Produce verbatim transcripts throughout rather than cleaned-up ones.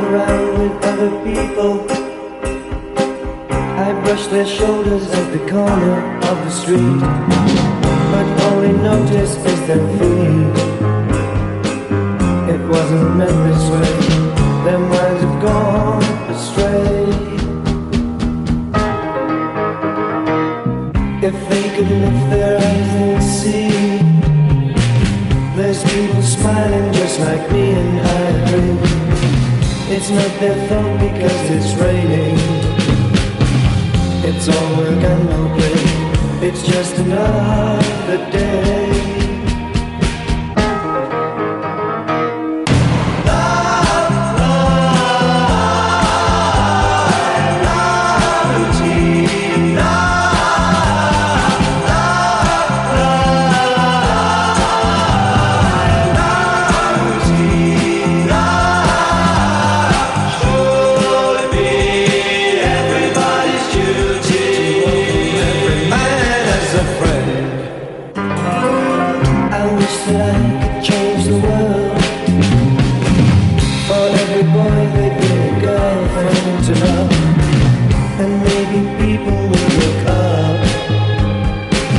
around with other people. I brush their shoulders at the corner of the street, but all they notice is their feet. It wasn't meant this way. Their minds have gone astray. If they could lift their eyes and see, there's people smiling just like me, and I agree. It's not their fault because it's raining. It's all work and no play. It's just another day.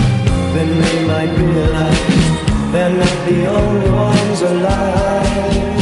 They're not the only ones alive.